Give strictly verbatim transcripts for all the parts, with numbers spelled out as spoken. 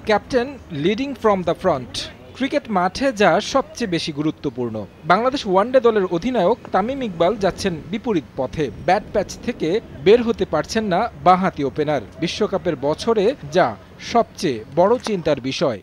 Captain leading from the front. Cricket মাঠে যা সবচেয়ে বেশি গুরুত্বপূর্ণ। বাংলাদেশ ওয়ানডে দলের অধিনায়ক তামিম ইকবাল যাচ্ছেন বিপরীত পথে। ব্যাট প্যাচ থেকে বের হতে পারছেন না বাঁহাতি ওপেনার। বিশ্বকাপের বছরে যা সবচেয়ে বড় চিন্তার বিষয়।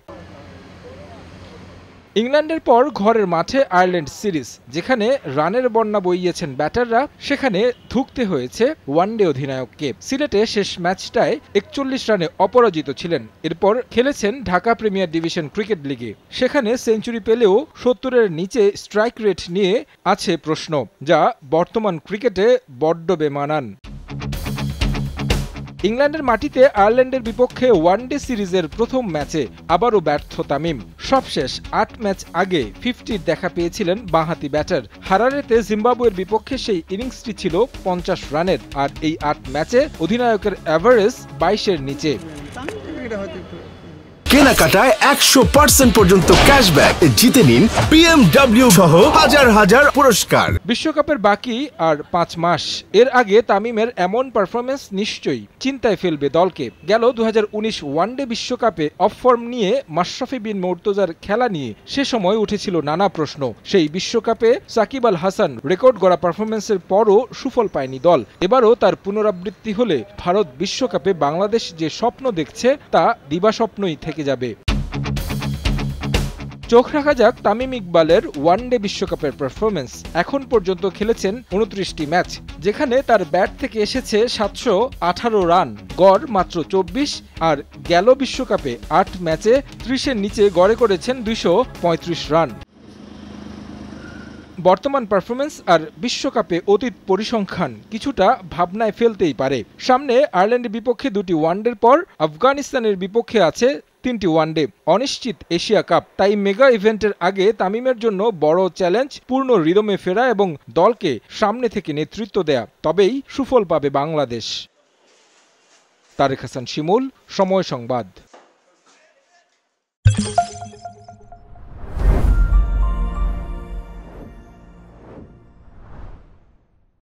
ইংল্যান্ডের পর ঘরের মাঠে আয়ারল্যান্ড সিরিজ, যেখানে রানের বন্যা বইয়েছেন ব্যাটাররা, সেখানে ধুঁকতে হয়েছে ওয়ানডে অধিনায়ককে। সিলেটে শেষ ম্যাচটায় একচল্লিশ রানে অপরাজিত ছিলেন। এরপর খেলেছেন ঢাকা প্রিমিয়ার ডিভিশন ক্রিকেট লিগে। সেখানে সেঞ্চুরি পেলেও সত্তরের নিচে স্ট্রাইক রেট নিয়ে আছে প্রশ্ন, যা বর্তমান ক্রিকেটে বড্ড বেমানান। ইংল্যান্ডের মাটিতে আয়ারল্যান্ডের বিপক্ষে ওয়ানডে সিরিজের প্রথম ম্যাচে আবারও ব্যর্থ তামিম। সবশেষ আট ম্যাচ আগে ফিফটির দেখা পেয়েছিলেন বাঁহাতি ব্যাটার। হারারেতে জিম্বাবুয়ের বিপক্ষে সেই ইনিংসটি ছিল পঞ্চাশ রানের, আর এই আট ম্যাচে অধিনায়কের অ্যাভারেজ বাইশের নিচে। কেনাকাটায় একশো পার্সেন্ট পর্যন্ত ক্যাশব্যাক জিতে নিন বিএমডব্লিউ সহ হাজার হাজার পুরস্কার। বিশ্বকাপের বাকি আর পাঁচ মাস। এর আগে তামিমের এমন পারফরমেন্স নিশ্চয়ই চিন্তায় ফেলবে দলকে। গেল দু হাজার উনিশ ওয়ানডে বিশ্বকাপে অফ ফর্ম নিয়ে মাশরাফি বিন মুর্তজার খেলা নিয়ে সে সময় উঠেছিল নানা প্রশ্ন। সেই বিশ্বকাপে সাকিব আল হাসান রেকর্ড গড়া পারফরমেন্সের পরও সুফল পায়নি দল। এবারও তার পুনরাবৃত্তি হলে ভারত বিশ্বকাপে বাংলাদেশ যে স্বপ্ন দেখছে তা দিবাস্বপ্নই থেকে যাবে। চোখ রাখা যাক তামিম ইকবালের ওয়ানডে বিশ্বকাপের পারফরমেন্স। এখন পর্যন্ত খেলেছেন উনত্রিশটি ম্যাচ, যেখানে তার ব্যাট থেকে এসেছে সাতশো আঠারো রান, গড় মাত্র চব্বিশ, আর গেল বিশ্বকাপে আট ম্যাচে ত্রিশের নিচে গড়ে করেছেন দুইশো পঁয়ত্রিশ রান। বর্তমান পারফরমেন্স আর বিশ্বকাপে অতীত পরিসংখ্যান কিছুটা ভাবনায় ফেলতেই পারে। সামনে আয়ারল্যান্ডের বিপক্ষে দুটি ওয়ানডের পর আফগানিস্তানের বিপক্ষে আছে তিনটি ওয়ানডে, অনিশ্চিত এশিয়া কাপ। তাই মেগা ইভেন্টের আগে তামিমের জন্য বড় চ্যালেঞ্জ পূর্ণ রিদমে ফেরা এবং দলকে সামনে থেকে নেতৃত্ব দেয়া। তবেই সুফল পাবে বাংলাদেশ। তারেক হাসান শিমুল, সময় সংবাদ।